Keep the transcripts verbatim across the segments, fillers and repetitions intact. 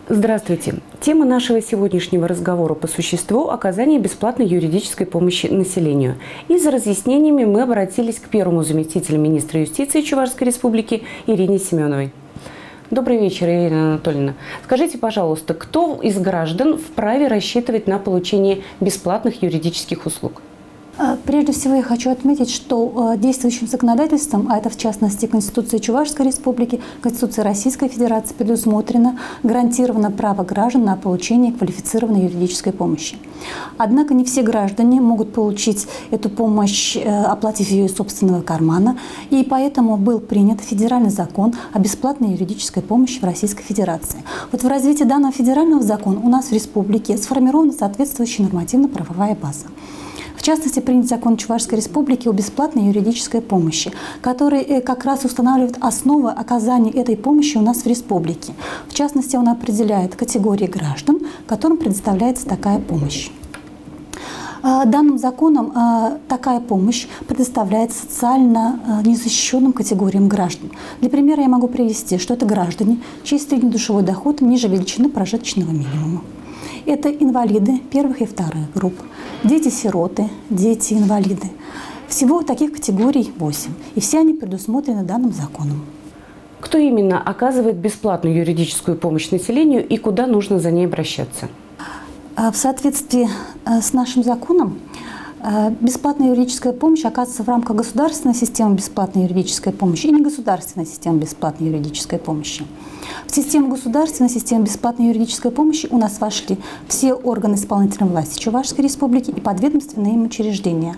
Здравствуйте. Тема нашего сегодняшнего разговора по существу – оказание бесплатной юридической помощи населению. И за разъяснениями мы обратились к первому заместителю министра юстиции Чувашской республики Ирине Семеновой. Добрый вечер, Ирина Анатольевна. Скажите, пожалуйста, кто из граждан вправе рассчитывать на получение бесплатных юридических услуг? Прежде всего я хочу отметить, что действующим законодательством, а это в частности Конституция Чувашской республики, Конституция Российской Федерации, предусмотрено, гарантировано право граждан на получение квалифицированной юридической помощи. Однако не все граждане могут получить эту помощь, оплатив ее из собственного кармана, и поэтому был принят федеральный закон о бесплатной юридической помощи в Российской Федерации. Вот в развитии данного федерального закона у нас в республике сформирована соответствующая нормативно-правовая база. В частности, принят закон Чувашской республики о бесплатной юридической помощи, который как раз устанавливает основы оказания этой помощи у нас в республике. В частности, он определяет категории граждан, которым предоставляется такая помощь. Данным законом такая помощь предоставляется социально незащищенным категориям граждан. Для примера я могу привести, что это граждане, чей среднедушевой доход ниже величины прожиточного минимума. Это инвалиды первых и вторых групп, дети-сироты, дети-инвалиды. Всего таких категорий восемь, и все они предусмотрены данным законом. Кто именно оказывает бесплатную юридическую помощь населению и куда нужно за ней обращаться? В соответствии с нашим законом, бесплатная юридическая помощь оказывается в рамках государственной системы бесплатной юридической помощи и негосударственной системы бесплатной юридической помощи. В систему государственной системы бесплатной юридической помощи у нас вошли все органы исполнительной власти Чувашской республики и подведомственные им учреждения,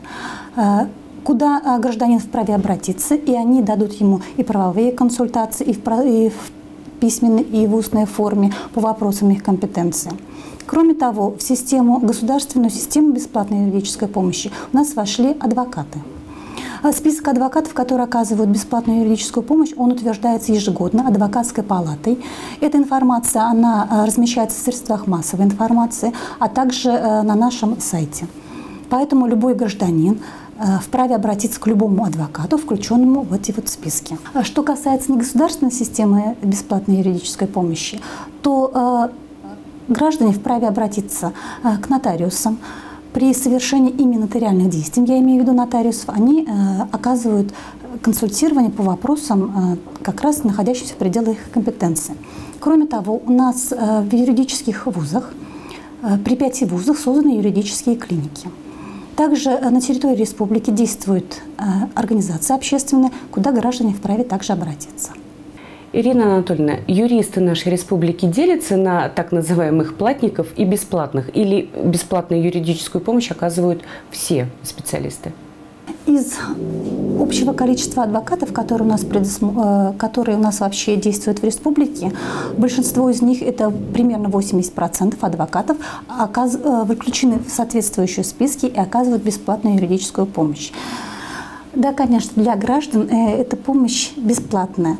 куда гражданин вправе обратиться, и они дадут ему и правовые консультации, и в письменной, и в устной форме по вопросам их компетенции. Кроме того, в систему, государственную систему бесплатной юридической помощи у нас вошли адвокаты. Список адвокатов, которые оказывают бесплатную юридическую помощь, он утверждается ежегодно адвокатской палатой. Эта информация, она размещается в средствах массовой информации, а также на нашем сайте. Поэтому любой гражданин вправе обратиться к любому адвокату, включенному в эти вот списки. Что касается негосударственной системы бесплатной юридической помощи, то граждане вправе обратиться к нотариусам. При совершении ими нотариальных действий, я имею в виду нотариусов, они э, оказывают консультирование по вопросам, э, как раз находящимся в пределах их компетенции. Кроме того, у нас э, в юридических вузах, э, при пяти вузах созданы юридические клиники. Также э, на территории республики действует э, организация общественная, куда граждане вправе также обратиться. Ирина Анатольевна, юристы нашей республики делятся на так называемых платников и бесплатных, или бесплатную юридическую помощь оказывают все специалисты? Из общего количества адвокатов, которые у нас, предусмо... которые у нас вообще действуют в республике, большинство из них, это примерно восемьдесят процентов адвокатов, оказ... выключены в соответствующие списки и оказывают бесплатную юридическую помощь. Да, конечно, для граждан эта помощь бесплатная,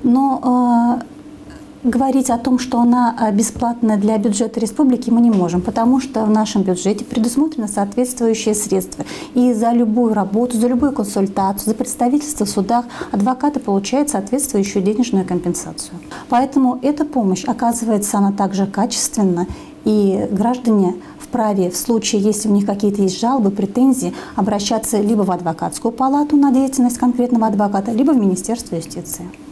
но э, говорить о том, что она бесплатная для бюджета республики, мы не можем, потому что в нашем бюджете предусмотрены соответствующие средства. И за любую работу, за любую консультацию, за представительство в судах адвокаты получают соответствующую денежную компенсацию. Поэтому эта помощь, оказывается, она также качественна, и граждане вправе, в случае, если у них какие-то есть жалобы, претензии, обращаться либо в адвокатскую палату на деятельность конкретного адвоката, либо в Министерство юстиции.